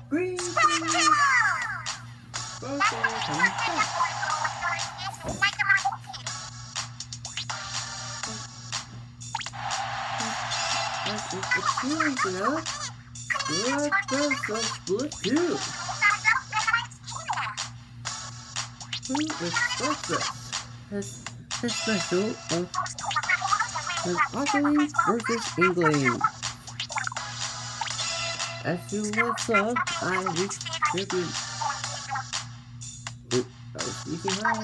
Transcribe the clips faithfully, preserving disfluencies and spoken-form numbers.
Green team! Both are coming back. What is the feeling, you know? What does the split do? Who is Brexit? His, his special of his Italy versus England. As you once saw, I reached champion. Oop, I was reaching high.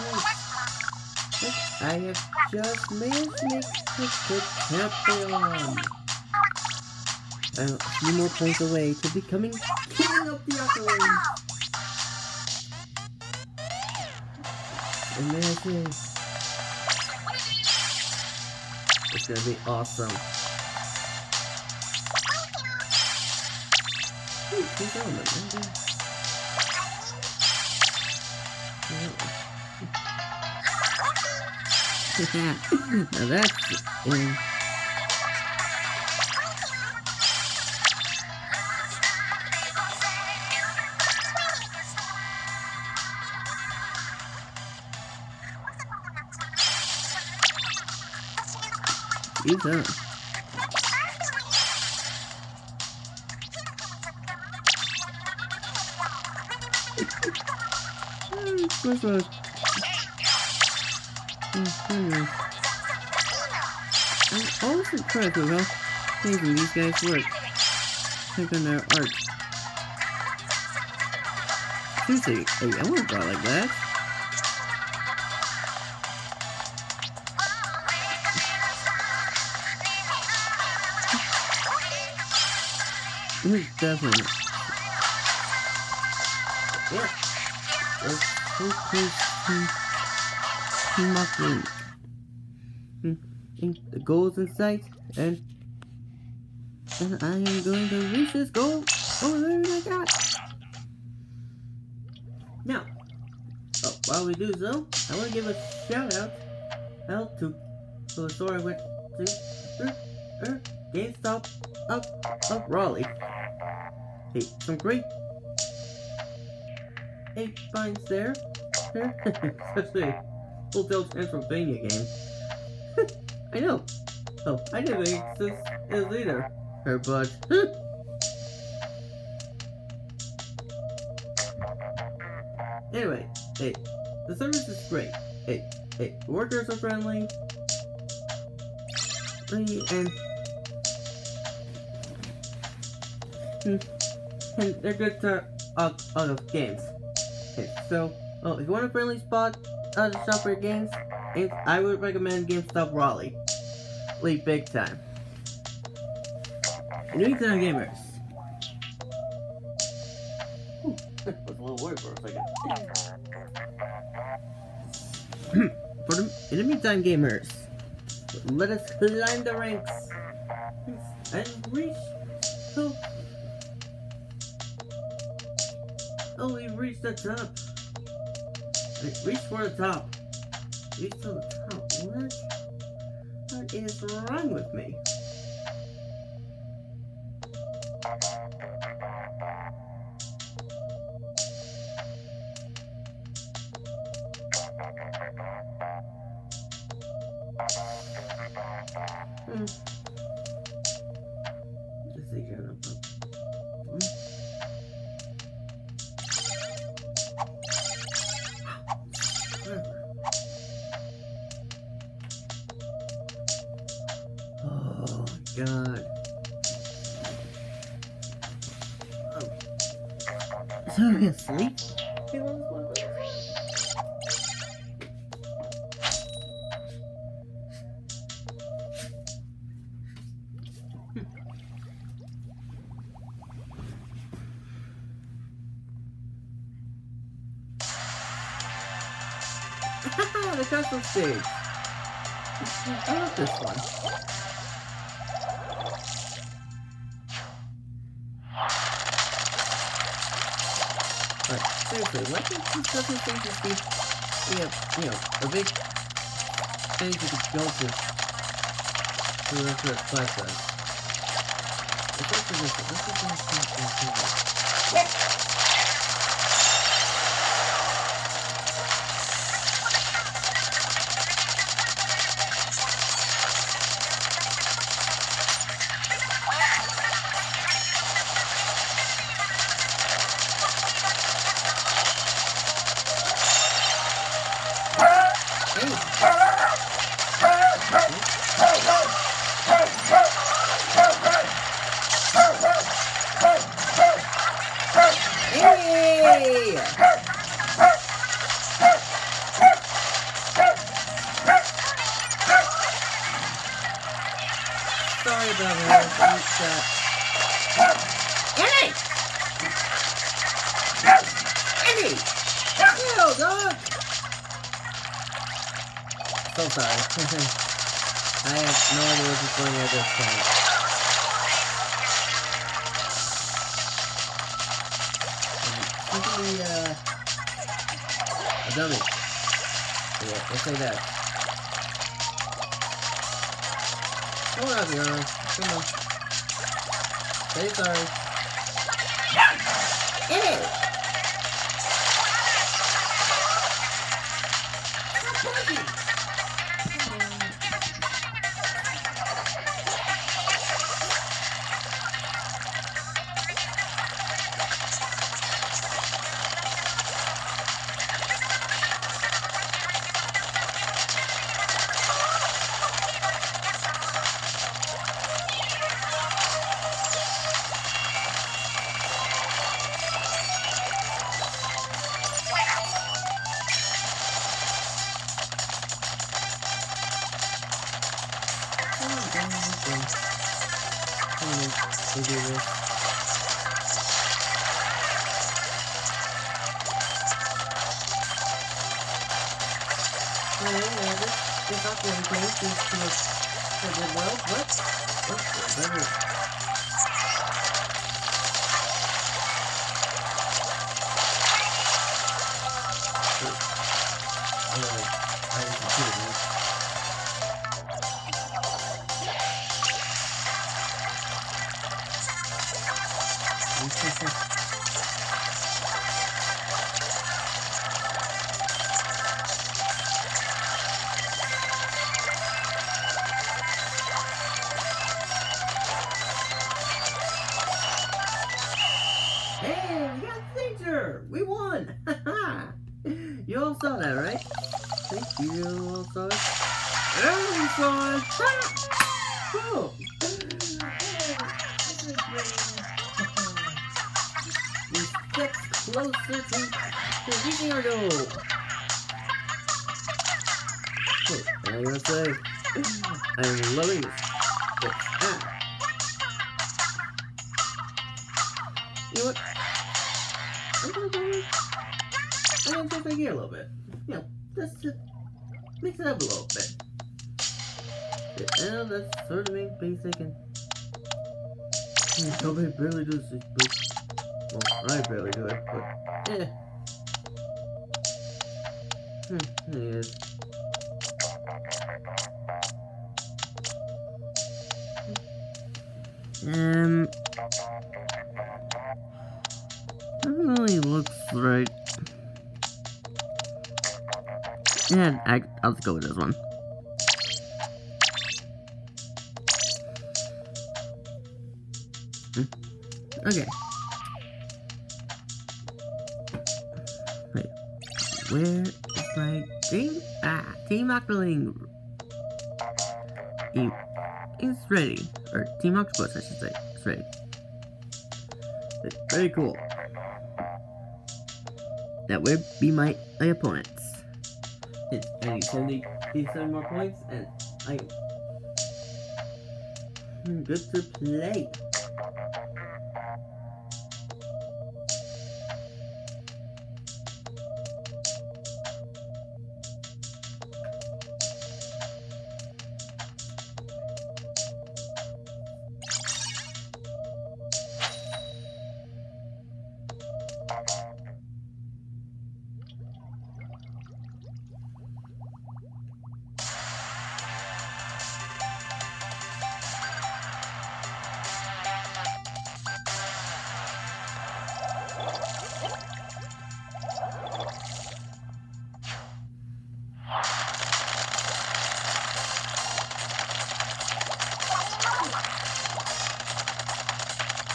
I have just managed to make the champion. I'm a few more points away to becoming king of the Italy. And there it is. It's gonna be awesome. Ooh, two elements. Now that's um, he's up. What's up? Hmm. I'm always impressed with how amazing these guys work. Take on their art. Seriously, hey, I want to draw like that. Definitely. Yeah. That's so close to team up win. The goal is in sight, and and I am going to reach this goal. Oh, there my God! Now, oh, while we do so, I want to give a shout out out to the store I went to, er, er, GameStop of of Raleigh. Hey, some great eight finds there. Especially Hotel Transylvania game. I know. Oh, I didn't think this is either. Her but anyway, hey, the service is great. Hey, hey, the workers are friendly. And and they're good to out uh, of games. Okay, so oh, if you want a friendly spot uh, to shop for your games, I would recommend GameStop Raleigh. Leave big time. New Time Gamers. Whew, I was a little worried for a second. For the, in the meantime, gamers, let us climb the ranks and reach. Oh, oh, we reached the top. Reach for the top. Reach to the top. What? What is wrong with me? Hmm. Just see kind of. Hmm. Oh God. Oh. Is he asleep? He was the custom stage. I love this one. But seriously, why can't these custom stages be, you know, you know, a big thing you could go to to the class does? It's also this. This is Sorry about that. Ellie! Ellie! Ew, dog! So sorry. I have no idea what's going on at this point. Simply, uh... a dummy. Yeah, let's say that. Come on, Fiona. Come on. Say sorry. Ew! We do this. Well, yeah, this, this operating case is to a good well. What? What's the better? Anyway, I didn't computer this. Hey, we got Caesar! We won! Haha! You all saw that, right? Thank you, you all saw it. Everyone saw it! Ha! Cool! We step closer to, to reaching our goal! Cool. And I'm gonna say, I'm loving this. This. Ah. You know what? I'm gonna go with, I'm gonna take my gear a little bit. You know, just to mix it up a little bit. Yeah, that's sort of being basic and... Nobody barely does this, but... Well, I barely do it, but... Eh. Hmm, it is. Um... That really looks right. Yeah, I, I'll just go with this one. Hmm. Okay. Wait. Where is my team? Ah, Team Octoling. It's ready. Or Team Octopus, I should say. It's ready. It's very cool. That would be my, my opponents. I need seventy, seven more points, and I am good to play.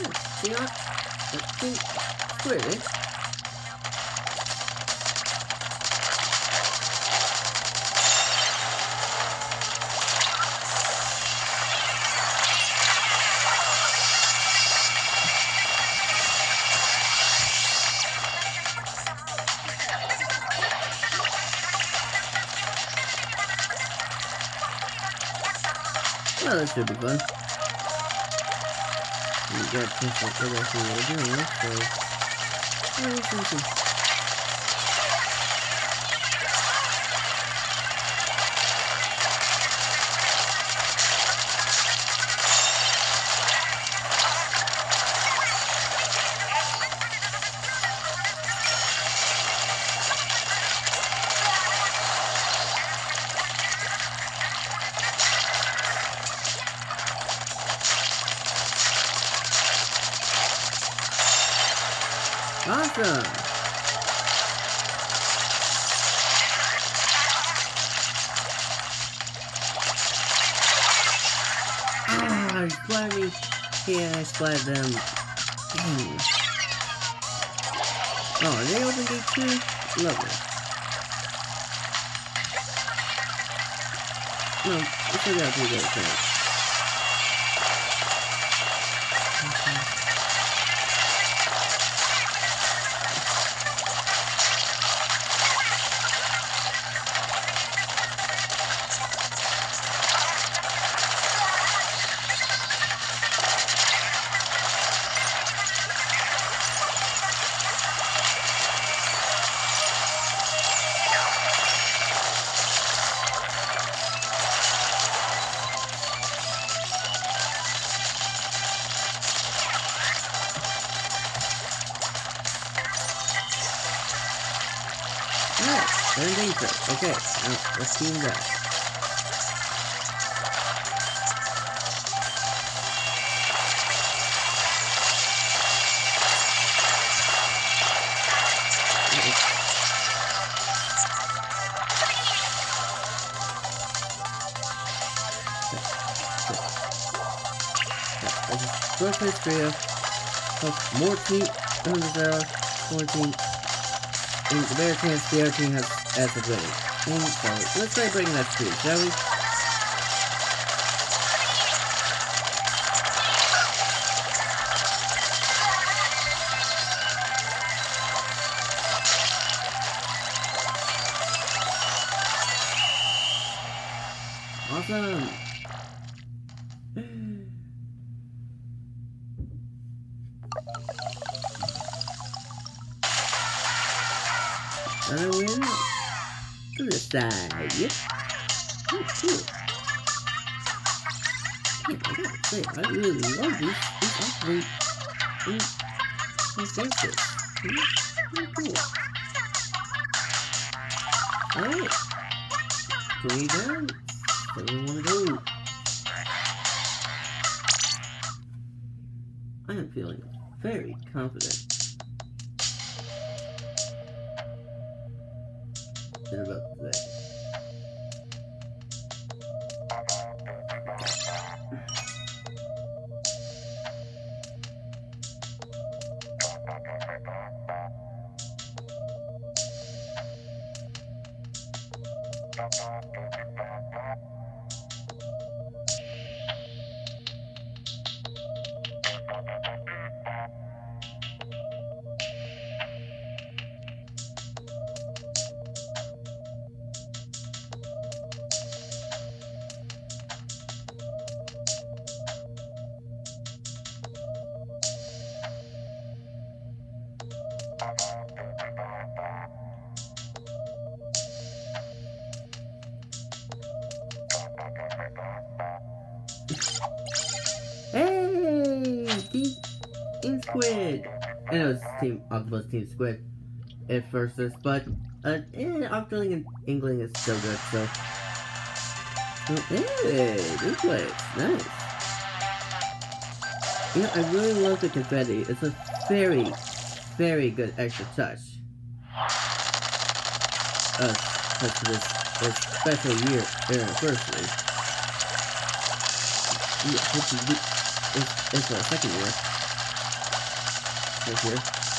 See not? I think squid, eh? Well, that should be fun. We got a chance to figure out what we're doing, so... Well, let's see. Awesome! Ah, I splattered me. Yeah, I splattered them. Dang. Oh, are they open gate too? Lovely. No, we still got three gates, right? Alright, they're dangerous. Okay, now let's team that. First history of more team under zero, fourteen. And the better chance the other team has as of winning. And so let's try breaking that streak, shall we? Awesome! Another win to the side. Yep. Oh, cool. Yeah, I gotta say, I really love these. These actually. These. These dances. Pretty cool. Alright. Three down. Where do we want to go? I am feeling very confident. About today. Hey, Team, Team Squid. I know it's Team Octopus, Team Squid at first, but uh, eh, Octoling and Inkling is still good. So, so hey, good place, nice. You know, I really love the confetti. It's a very, very good extra touch. Uh, touch for this, this special year anniversary. Yeah, it's, it's, it's our second year. right here.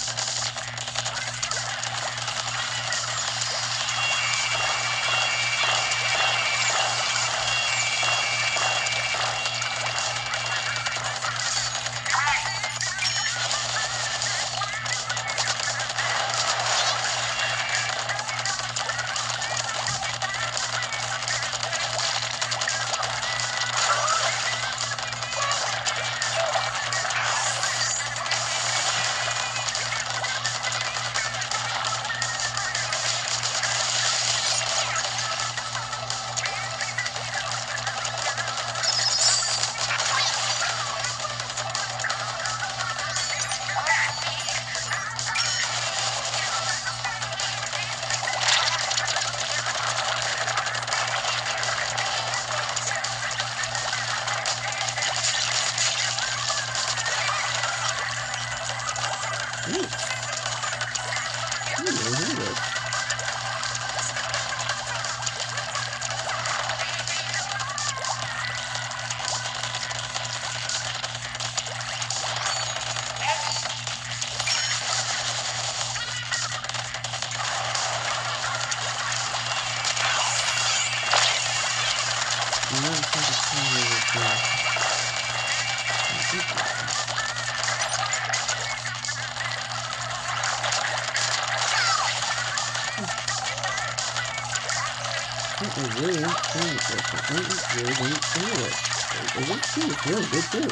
I really am playing with this. I really don't feel it. It looks good. It's really good too.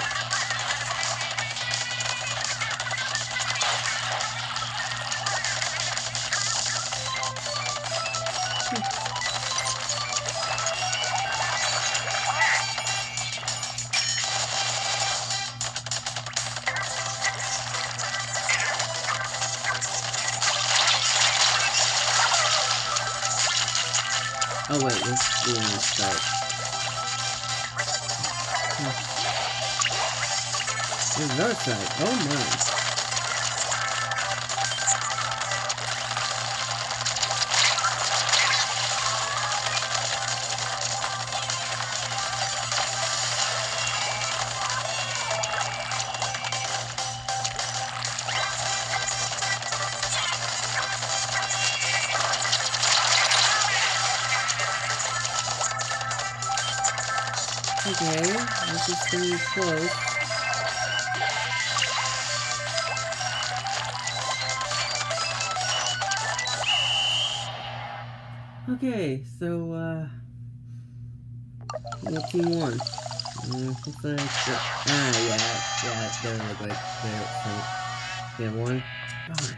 Oh wait, let's do an start. Hmm. There's another side. Oh my. Okay, this is pretty close. Okay, so, uh... what team won? Uh, looks like... The, ah, yeah, yeah, there we go, there, so... Yeah, one. Darn.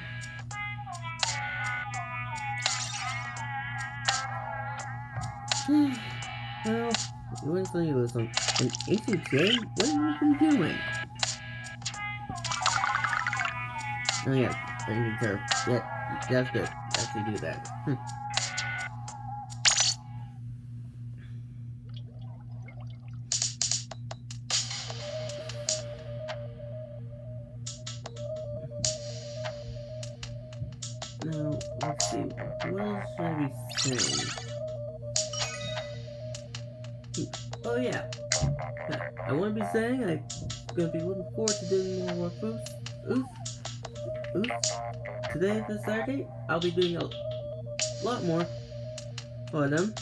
Well... You wouldn't say you listen. An A C J? What have you been doing? Oh yeah, I need to. Yeah, that's good. I can do that. Hm. Now, let's see. What else should I be saying? Oh yeah, I want to be saying I'm going to be looking forward to doing more walkthroughs. Oof, oof. Today is Saturday. I'll be doing a lot more for them,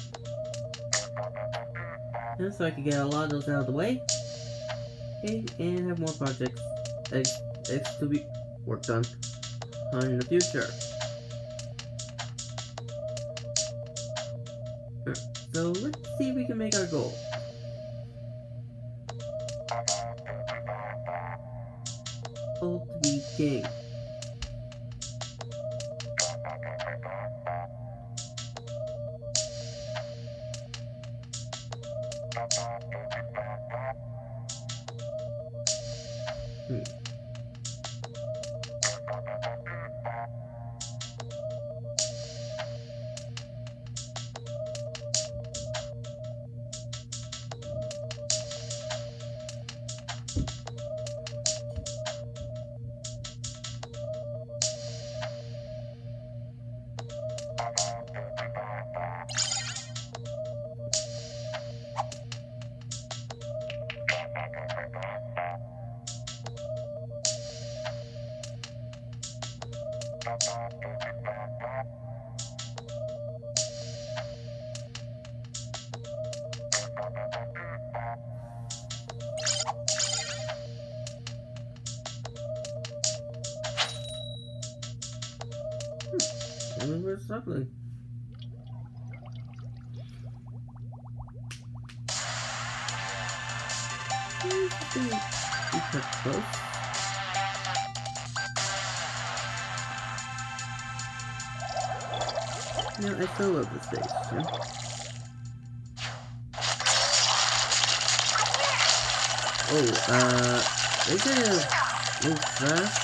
and so I can get a lot of those out of the way, okay, and have more projects X, X to be worked on in the future. So let's see if we can make our goal. Goal to be king. Hmm. I mean, we're struggling. We cut close. No, I still love this stage. Yeah? Oh, uh, they kind of move fast.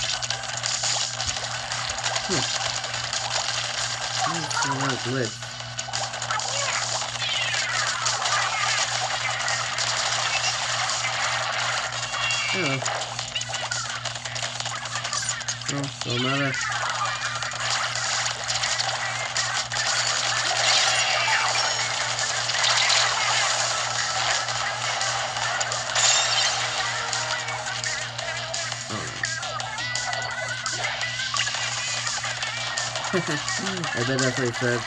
Huh. That's a lot of glitch. Oh. Oh, don't matter. I bet that's what he said.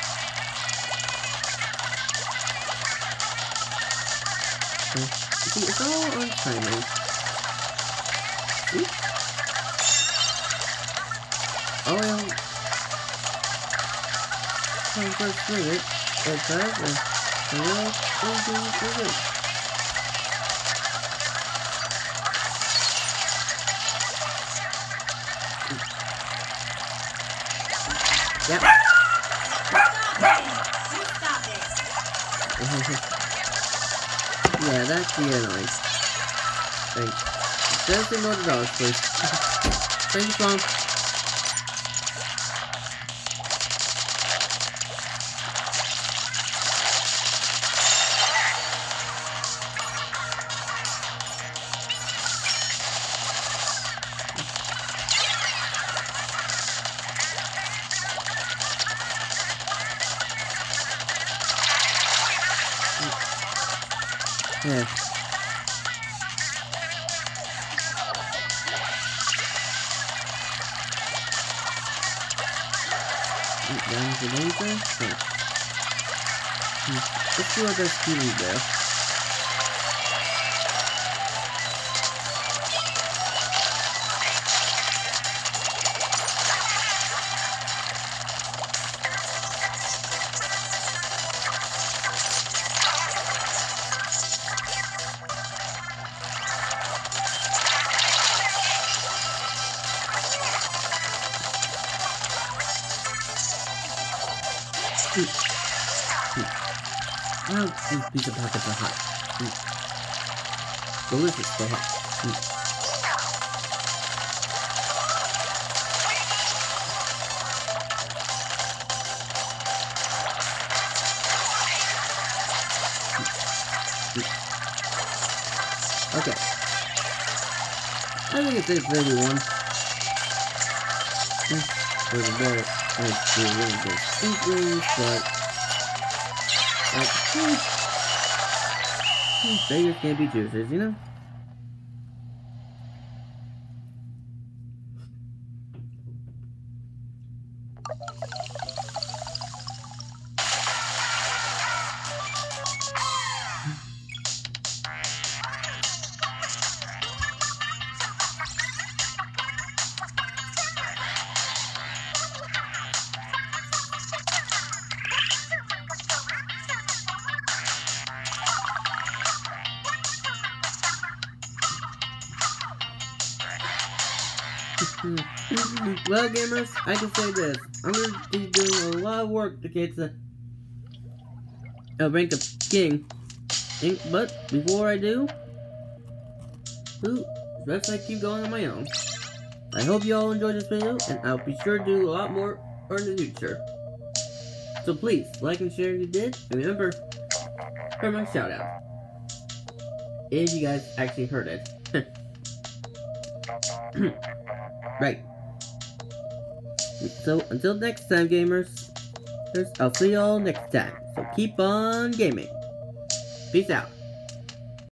You see, it's all on timing. See? Oh, well. I'm first swing it. Like that, and and well, everything is good. Yep. Yeah, that's the annoying. Thanks. Just ignore the dogs, please. Thank you, Mom. Yeah. Down to laser. Oh. Hmm. Let's see what that's doing there. Mm. Mm. Wow, these pizza packets are hot. Mm. Delicious, but hot. Mm. Mm. Okay. I think it's eight thirty-one. Mm. There's a better. It's the really good inklings, but like, hmm, hmm, beggars can't be choosers, you know? Well, gamers, I can say this. I'm going to be doing a lot of work to get to a rank of king. But before I do, ooh, best I keep going on my own. I hope you all enjoyed this video, and I'll be sure to do a lot more in the future. So please, like and share if you did, and remember, for my shout out. If you guys actually heard it. Right. So, until next time, gamers, I'll see y'all next time. So, keep on gaming. Peace out.